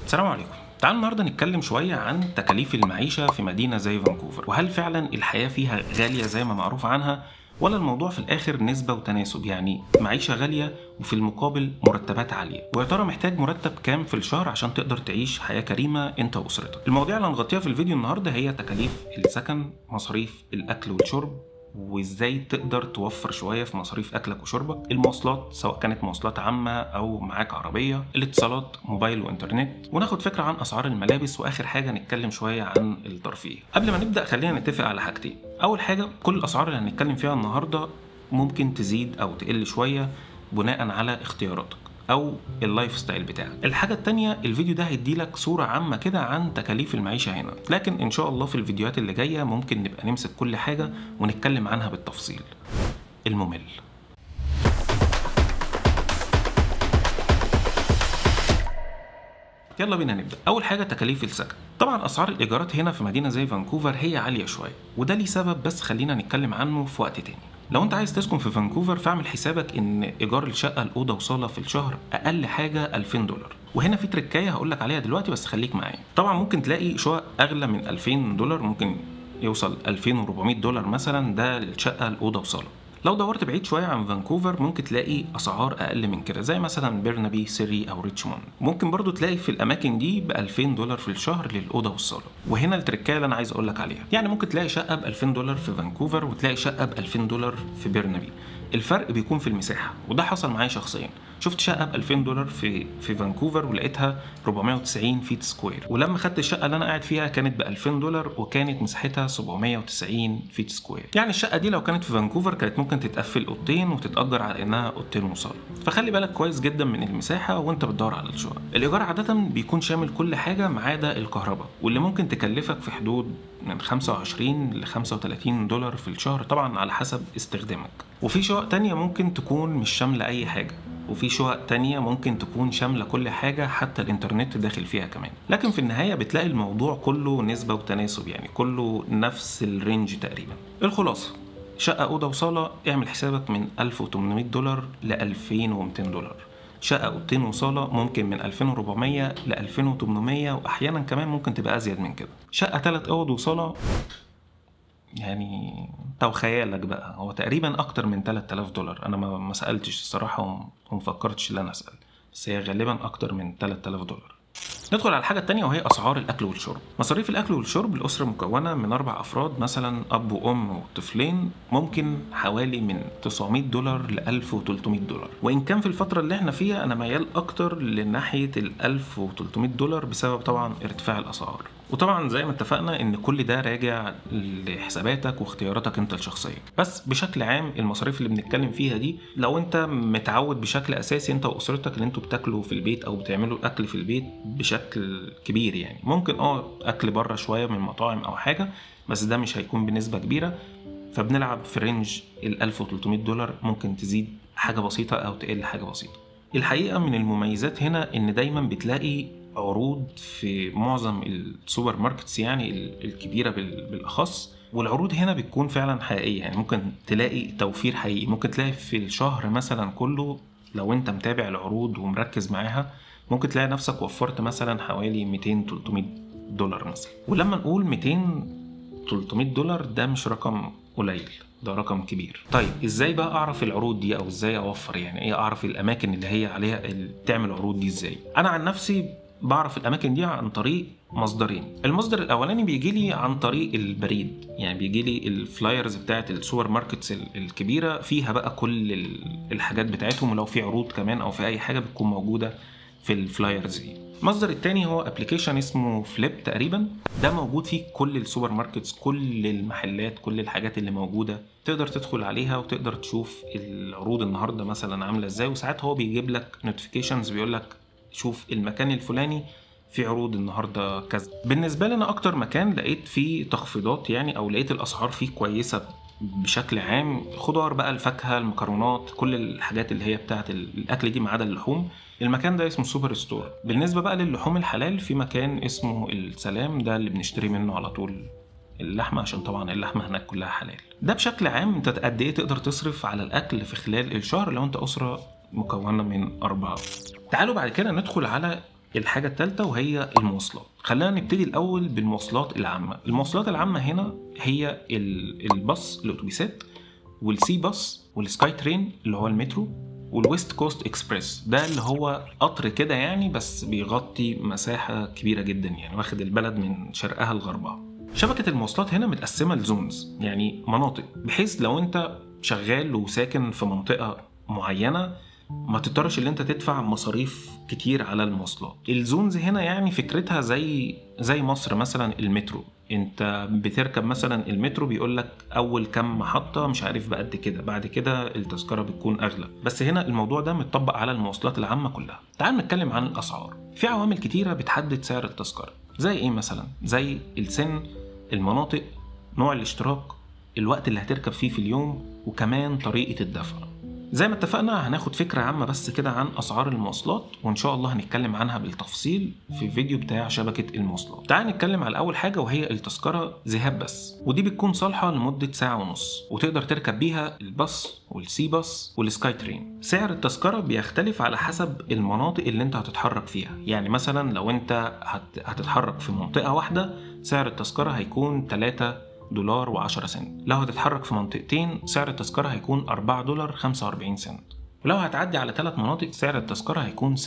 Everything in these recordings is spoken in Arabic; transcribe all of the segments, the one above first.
السلام عليكم. تعالوا النهارده نتكلم شويه عن تكاليف المعيشه في مدينه زي فانكوفر، وهل فعلا الحياه فيها غاليه زي ما معروف عنها، ولا الموضوع في الاخر نسبه وتناسب، يعني معيشه غاليه وفي المقابل مرتبات عاليه. ويا ترى محتاج مرتب كام في الشهر عشان تقدر تعيش حياه كريمه انت واسرتك؟ المواضيع اللي هنغطيها في الفيديو النهارده هي تكاليف السكن، مصاريف الاكل والشرب، وازاي تقدر توفر شويه في مصاريف اكلك وشربك، المواصلات سواء كانت مواصلات عامه او معاك عربيه، الاتصالات موبايل وانترنت، وناخد فكره عن اسعار الملابس، واخر حاجه نتكلم شويه عن الترفيه. قبل ما نبدا خلينا نتفق على حاجتين. اول حاجه، كل الاسعار اللي هنتكلم فيها النهارده ممكن تزيد او تقل شويه بناء على اختياراتك او اللايف ستايل بتاعك. الحاجه التانية، الفيديو ده هيديلك صوره عامه كده عن تكاليف المعيشه هنا، لكن ان شاء الله في الفيديوهات اللي جايه ممكن نبقى نمسك كل حاجه ونتكلم عنها بالتفصيل الممل. يلا بينا نبدا. اول حاجه تكاليف السكن. طبعا اسعار الايجارات هنا في مدينه زي فانكوفر هي عاليه شويه، وده ليه سبب بس خلينا نتكلم عنه في وقت تاني. لو انت عايز تسكن في فانكوفر فاعمل حسابك ان ايجار الشقه الاوضه وصاله في الشهر اقل حاجه $2000. وهنا في تركايه هقولك عليها دلوقتي بس خليك معايا. طبعا ممكن تلاقي شقق اغلى من $2000، ممكن يوصل $2400 مثلا، ده الشقه الاوضه وصاله. لو دورت بعيد شويه عن فانكوفر ممكن تلاقي اسعار اقل من كده، زي مثلا بيرنابي، سيري او ريتشموند. ممكن برضو تلاقي في الاماكن دي $2000 في الشهر للاوضه والصاله. وهنا التركايه اللي انا عايز اقول لك عليها، يعني ممكن تلاقي شقه $2000 في فانكوفر وتلاقي شقه $2000 في بيرنابي. الفرق بيكون في المساحه، وده حصل معايا شخصيا. شفت شقه $2000 في فانكوفر ولقيتها 490 فيت سكوير، ولما خدت الشقه اللي انا قاعد فيها كانت $2000 وكانت مساحتها 790 فيت سكوير. يعني الشقه دي لو كانت في فانكوفر كانت ممكن تتقفل اوضتين وتتاجر على انها اوضتين وصاله. فخلي بالك كويس جدا من المساحه وانت بتدور على الشقق. الايجار عاده بيكون شامل كل حاجه ما عدا الكهرباء، واللي ممكن تكلفك في حدود من 25 ل $35 في الشهر، طبعا على حسب استخدامك. وفي شقق تانية ممكن تكون مش شامله اي حاجه، وفي شقق تانية ممكن تكون شاملة كل حاجة حتى الانترنت داخل فيها كمان. لكن في النهاية بتلاقي الموضوع كله نسبة وتناسب، يعني كله نفس الرينج تقريبا. الخلاصة، شقة أوضة وصالة اعمل حسابك من $1800 ل $2200. شقة أوضتين وصالة ممكن من 2400 ل 2800، وأحيانا كمان ممكن تبقى أزيد من كده. شقة 3 أوض وصالة يعني انت وخيالك بقى، هو تقريبا اكتر من $3000. انا ما سالتش الصراحه ومفكرتش ان انا اسال، بس هي غالبا اكتر من $3000. ندخل على الحاجه التانية وهي اسعار الاكل والشرب. مصاريف الاكل والشرب، الاسره مكونه من 4 افراد مثلا اب وام وطفلين، ممكن حوالي من $900 ل $1300. وان كان في الفتره اللي احنا فيها انا ميال اكتر لناحيه $1300 بسبب طبعا ارتفاع الاسعار. وطبعا زي ما اتفقنا ان كل ده راجع لحساباتك واختياراتك انت الشخصيه. بس بشكل عام المصاريف اللي بنتكلم فيها دي، لو انت متعود بشكل اساسي انت واسرتك ان انتوا بتاكلوا في البيت او بتعملوا الاكل في البيت بشكل كبير، يعني ممكن اكل بره شويه من مطاعم او حاجه، بس ده مش هيكون بنسبه كبيره. فبنلعب في رينج $1300، ممكن تزيد حاجه بسيطه او تقل حاجه بسيطه. الحقيقه من المميزات هنا ان دايما بتلاقي عروض في معظم السوبر ماركتس، يعني الكبيرة بالأخص، والعروض هنا بتكون فعلا حقيقية. يعني ممكن تلاقي توفير حقيقي، ممكن تلاقي في الشهر مثلا كله لو انت متابع العروض ومركز معاها ممكن تلاقي نفسك وفرت مثلا حوالي $200-300 مثلا. ولما نقول $200-300 ده مش رقم قليل، ده رقم كبير. طيب ازاي بقى اعرف العروض دي او ازاي اوفر؟ يعني ايه اعرف الاماكن اللي هي عليها اللي بتعمل عروض دي ازاي؟ انا عن نفسي بعرف الاماكن دي عن طريق مصدرين. المصدر الاولاني بيجي لي عن طريق البريد، يعني بيجي لي الفلايرز بتاعت السوبر ماركتس الكبيره فيها بقى كل الحاجات بتاعتهم، ولو في عروض كمان او في اي حاجه بتكون موجوده في الفلايرز دي. المصدر التاني هو ابلكيشن اسمه فليب تقريبا، ده موجود فيه كل السوبر ماركتس، كل المحلات، كل الحاجات اللي موجوده تقدر تدخل عليها وتقدر تشوف العروض النهارده مثلا عامله ازاي. وساعات هو بيجيب لك نوتيفيكيشنز بيقول لك شوف المكان الفلاني في عروض النهارده كذا. بالنسبه لي انا اكتر مكان لقيت فيه تخفيضات يعني، او لقيت الاسعار فيه كويسه بشكل عام، خضار بقى، الفاكهه، المكرونات، كل الحاجات اللي هي بتاعه الاكل دي ما عدا اللحوم. المكان ده اسمه سوبر ستور. بالنسبه بقى للحوم الحلال في مكان اسمه السلام، ده اللي بنشتري منه على طول اللحمه، عشان طبعا اللحمه هناك كلها حلال. ده بشكل عام انت قد ايه تقدر تصرف على الاكل في خلال الشهر لو انت اسره مكونه من 4. تعالوا بعد كده ندخل على الحاجة الثالثة وهي المواصلات. خلينا نبتدي الأول بالمواصلات العامة. المواصلات العامة هنا هي الباص، الأتوبيسات، والسي باص، والسكاي ترين اللي هو المترو، والويست كوست اكسبريس ده اللي هو قطر كده يعني، بس بيغطي مساحة كبيرة جدا يعني، واخد البلد من شرقها لغربها. شبكة المواصلات هنا متقسمة لزونز، يعني مناطق، بحيث لو انت شغال وساكن في منطقة معينة ما تضطرش ان انت تدفع مصاريف كتير على المواصلات. الزونز هنا يعني فكرتها زي مصر مثلا المترو، انت بتركب مثلا المترو بيقول لك اول كام محطة مش عارف بقد كده، بعد كده التذكرة بتكون اغلى. بس هنا الموضوع ده متطبق على المواصلات العامة كلها. تعال نتكلم عن الاسعار. في عوامل كتيرة بتحدد سعر التذكرة، زي ايه مثلا؟ زي السن، المناطق، نوع الاشتراك، الوقت اللي هتركب فيه في اليوم، وكمان طريقة الدفع. زي ما اتفقنا هناخد فكرة عامة بس كده عن أسعار المواصلات، وإن شاء الله هنتكلم عنها بالتفصيل في الفيديو بتاع شبكة المواصلات. تعال نتكلم على أول حاجة وهي التذكرة ذهاب بس، ودي بتكون صالحة لمدة ساعة ونص، وتقدر تركب بيها الباص والسي باص والسكاي ترين. سعر التذكرة بيختلف على حسب المناطق اللي انت هتتحرك فيها. يعني مثلا لو انت هتتحرك في منطقة واحدة سعر التذكرة هيكون $3.10. لو هتتحرك في منطقتين سعر التذكرة هيكون $4.45. ولو هتعدي على 3 مناطق سعر التذكرة هيكون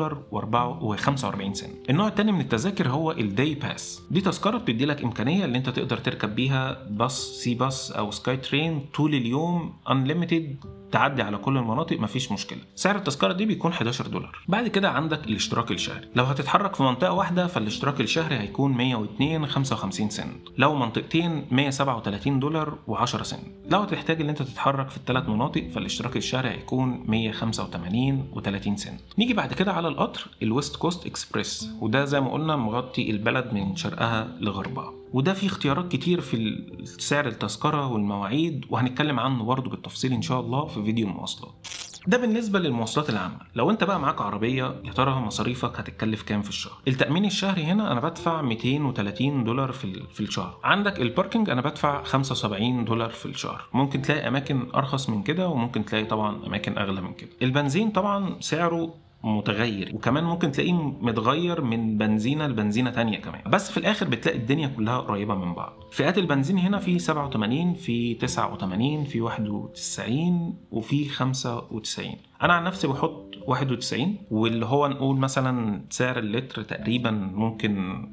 $6.45. النوع التاني من التذاكر هو الداي باس. دي تذكرة بتدي لك إمكانية اللي انت تقدر تركب بيها باص، سي باص أو سكاي ترين طول اليوم unlimited، تعدي على كل المناطق مفيش مشكلة. سعر التذكرة دي بيكون $11. بعد كده عندك الاشتراك الشهري. لو هتتحرك في منطقة واحدة فالاشتراك الشهري هيكون $102.55. لو منطقتين $137.10. لو هتحتاج ان انت تتحرك في ال3 مناطق فالاشتراك الشهري هيكون $185.30. نيجي بعد كده على القطر الويست كوست اكسبريس، وده زي ما قلنا مغطي البلد من شرقها لغربها، وده فيه اختيارات كتير في سعر التذكرة والمواعيد، وهنتكلم عنه برضو بالتفصيل ان شاء الله في فيديو المواصلات. ده بالنسبة للمواصلات العامة. لو انت بقى معاك عربية يا ترى مصاريفك هتتكلف كام في الشهر؟ التأمين الشهري هنا انا بدفع $230 في الشهر. عندك الباركينج انا بدفع $75 في الشهر. ممكن تلاقي اماكن ارخص من كده وممكن تلاقي طبعا اماكن اغلى من كده. البنزين طبعا سعره متغير، وكمان ممكن تلاقيه متغير من بنزينة لبنزينة تانية كمان، بس في الآخر بتلاقي الدنيا كلها قريبة من بعض. فئات البنزين هنا في 87، في 89، في 91، وفي 95. أنا عن نفسي بحط 91، واللي هو نقول مثلا سعر اللتر تقريبا ممكن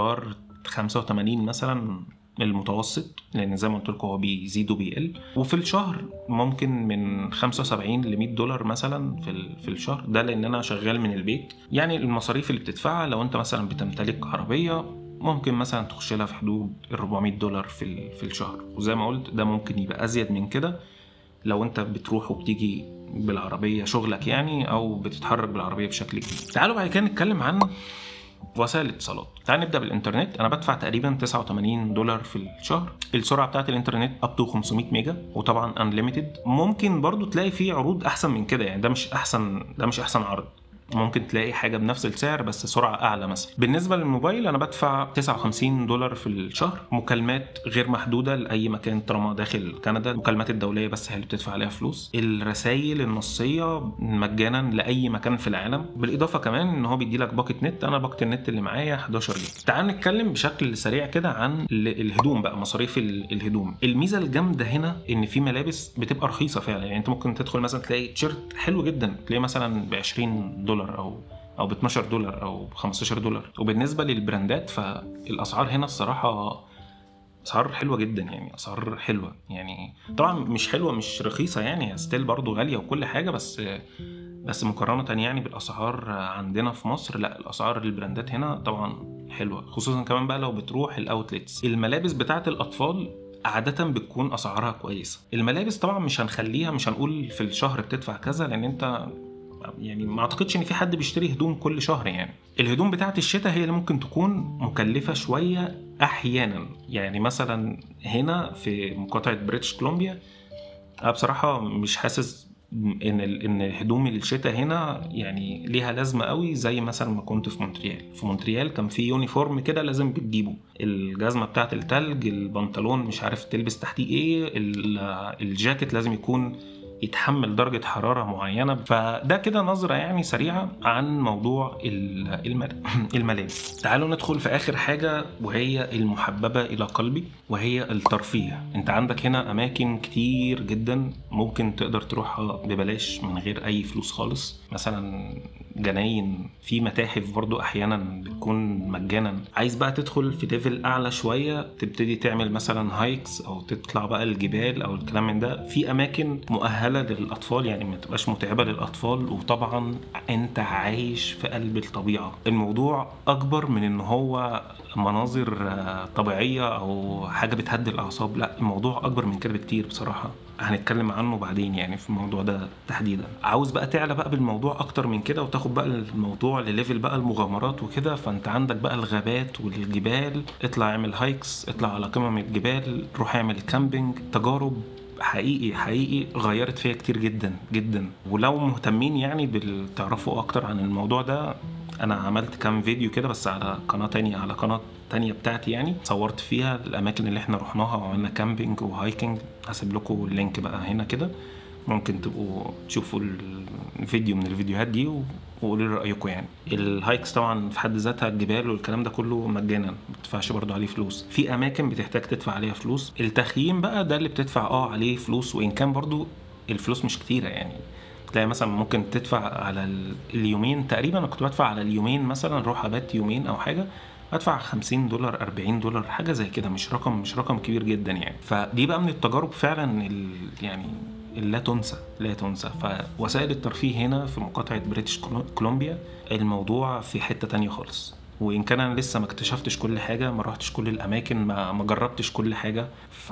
$85 مثلا المتوسط، لان زي ما قلت لكم هو بيزيد وبيقل. وفي الشهر ممكن من $75 ل $100 مثلا في الشهر، ده لان انا شغال من البيت. يعني المصاريف اللي بتدفعها لو انت مثلا بتمتلك عربيه ممكن مثلا تخش لها في حدود $400 في الشهر، وزي ما قلت ده ممكن يبقى ازيد من كده لو انت بتروح وبتيجي بالعربيه شغلك يعني، او بتتحرك بالعربيه بشكل كبير. تعالوا بعد كده نتكلم عن وسائل الاتصالات. تعال نبدا بالانترنت. انا بدفع تقريبا $89 في الشهر. السرعه بتاعه الانترنت اب تو 500 ميجا، وطبعا انليميتد. ممكن برضو تلاقي فيه عروض احسن من كده يعني، ده مش احسن عرض. ممكن تلاقي حاجه بنفس السعر بس سرعه اعلى مثلا. بالنسبه للموبايل انا بدفع $59 في الشهر. مكالمات غير محدوده لاي مكان طالما داخل كندا. المكالمات الدوليه بس هي اللي بتدفع عليها فلوس. الرسائل النصيه مجانا لاي مكان في العالم، بالاضافه كمان ان هو بيدي لك باقه نت. انا باقه النت اللي معايا 11 جيجا. تعال نتكلم بشكل سريع كده عن الهدوم بقى، مصاريف الهدوم. الميزه الجامده هنا ان في ملابس بتبقى رخيصه فعلا. يعني انت ممكن تدخل مثلا تلاقي تيشيرت حلو جدا تلاقيه مثلا $20 او $12 او $15. وبالنسبه للبراندات فالاسعار هنا الصراحه اسعار حلوه جدا، يعني اسعار حلوه يعني. طبعا مش حلوه مش رخيصه يعني، ستيل برضو غاليه وكل حاجه، بس مقارنه يعني بالاسعار عندنا في مصر لا، الاسعار البراندات هنا طبعا حلوه، خصوصا كمان بقى لو بتروح الاوتلتس. الملابس بتاعه الاطفال عادة بتكون أسعارها كويسة. الملابس طبعا مش هنقول في الشهر بتدفع كذا، لأن أنت يعني ما أعتقدش إن في حد بيشتري هدوم كل شهر يعني. الهدوم بتاعت الشتاء هي اللي ممكن تكون مكلفة شوية أحيانا. يعني مثلا هنا في مقاطعة بريتش كولومبيا أنا بصراحة مش حاسس ان هدوم الشتاء هنا يعني ليها لازمه قوي زي مثلا ما كنت في مونتريال. في مونتريال كان في يونيفورم كده لازم بتجيبه، الجزمه بتاعه التلج، البنطلون مش عارف تلبس تحتيه ايه، الجاكيت لازم يكون يتحمل درجة حرارة معينة. فده كده نظرة يعني سريعة عن موضوع الملابس. تعالوا ندخل في آخر حاجة وهي المحببة إلى قلبي، وهي الترفيه. انت عندك هنا أماكن كتير جدا ممكن تقدر تروحها ببلاش من غير أي فلوس خالص. مثلا جناين، في متاحف برضو أحيانا بتكون مجانا. عايز بقى تدخل في ليفل أعلى شوية، تبتدي تعمل مثلا هايكس أو تطلع بقى الجبال أو الكلام من ده، في أماكن مؤهلة للأطفال يعني ما تبقاش متعبة للأطفال. وطبعا أنت عايش في قلب الطبيعة. الموضوع أكبر من إن هو مناظر طبيعية أو حاجة بتهدي الأعصاب، لا، الموضوع أكبر من كده بكتير بصراحة. هنتكلم عنه بعدين يعني في الموضوع ده تحديدا. عاوز بقى تعلى بقى بالموضوع أكتر من كده وتاخد بقى الموضوع لليفل بقى المغامرات وكده، فأنت عندك بقى الغابات والجبال. اطلع اعمل هايكس، اطلع على قمم الجبال، روح اعمل كامبينج. تجارب حقيقي غيرت فيها كتير جدا جدا. ولو مهتمين يعني تعرفوا اكتر عن الموضوع ده، انا عملت كام فيديو كده بس على قناة تانية بتاعتي يعني، صورت فيها الاماكن اللي احنا رحناها وعملنا كامبينج وهايكنج. هسيب لكم اللينك بقى هنا كده، ممكن تبقوا تشوفوا الفيديو من الفيديوهات دي وقولوا لي رايكم. يعني الهايكس طبعا في حد ذاتها، الجبال والكلام ده كله مجانا، ما بتدفعش برضو عليه فلوس. في اماكن بتحتاج تدفع عليها فلوس. التخييم بقى ده اللي بتدفع عليه فلوس، وان كان برضو الفلوس مش كتيره يعني. تلاقي مثلا ممكن تدفع على اليومين تقريبا. انا كنت بدفع على اليومين مثلا، اروح ابات يومين او حاجه، ادفع $50 $40 حاجه زي كده. مش رقم كبير جدا يعني. فدي بقى من التجارب فعلا يعني لا تنسى. فوسائل الترفيه هنا في مقاطعة بريتش كولومبيا الموضوع في حتة تانية خالص. وإن كان أنا لسه ما اكتشفتش كل حاجة، ما رحتش كل الأماكن، ما جربتش كل حاجة،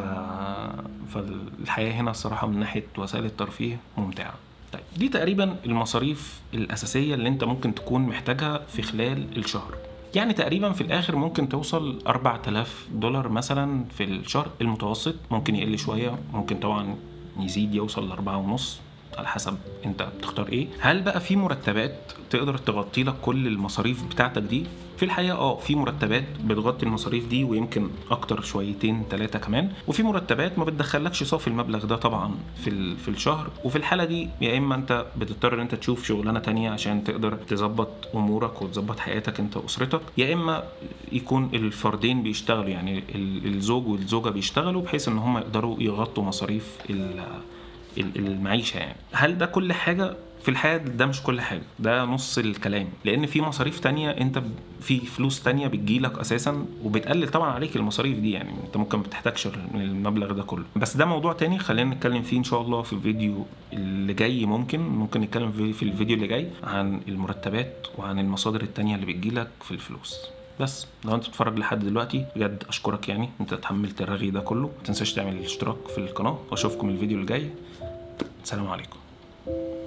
فالحياة هنا الصراحة من ناحية وسائل الترفيه ممتعة. طيب دي تقريبا المصاريف الأساسية اللي انت ممكن تكون محتاجها في خلال الشهر. يعني تقريبا في الاخر ممكن توصل $4000 مثلا في الشهر المتوسط. ممكن يقل شوية، ممكن طبعا يزيد يوصل ل4.5 على حسب انت بتختار ايه. هل بقى في مرتبات تقدر تغطي لك كل المصاريف بتاعتك دي؟ في الحقيقة في مرتبات بتغطي المصاريف دي ويمكن اكتر شويتين 3 كمان. وفي مرتبات ما بتدخلكش صافي المبلغ ده طبعا في الشهر. وفي الحالة دي يا اما انت بتضطر ان انت تشوف شغلانة تانية عشان تقدر تظبط امورك وتظبط حياتك انت واسرتك، يا اما يكون الفردين بيشتغلوا، يعني الزوج والزوجة بيشتغلوا بحيث ان هم يقدروا يغطوا مصاريف المعيشة يعني. هل ده كل حاجة؟ في الحياة ده مش كل حاجة، ده نص الكلام. لان في مصاريف تانية، انت في فلوس تانية بتجيلك اساسا وبتقلل طبعا عليك المصاريف دي. يعني انت ممكن ما تحتاجش من المبلغ ده كله، بس ده موضوع تاني خلينا نتكلم فيه ان شاء الله في الفيديو اللي جاي. ممكن نتكلم في الفيديو اللي جاي عن المرتبات وعن المصادر التانية اللي بتجيلك في الفلوس. بس لو انت بتتفرج لحد دلوقتي بجد اشكرك، يعني انت تحملت الرغي ده كله. ما تنساش تعمل الاشتراك في القناة، واشوفكم الفيديو اللي جاي. السلام عليكم.